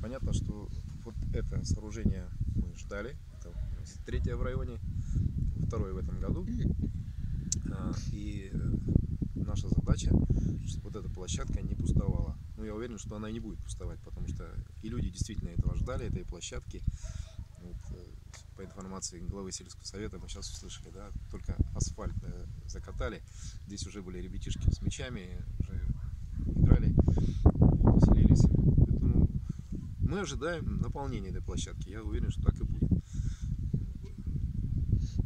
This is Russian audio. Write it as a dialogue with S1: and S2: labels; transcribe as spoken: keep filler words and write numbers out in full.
S1: понятно, что вот это сооружение мы ждали. Это третье в районе, второе в этом году. И наша задача, чтобы вот эта площадка не пустовала. Ну, я уверен, что она и не будет пустовать, потому что и люди действительно этого ждали, этой площадки. Вот, по информации главы сельского совета мы сейчас услышали, да, только асфальт закатали. Здесь уже были ребятишки с мячами, уже играли, веселились. Поэтому мы ожидаем наполнения этой площадки. Я уверен, что так и будет.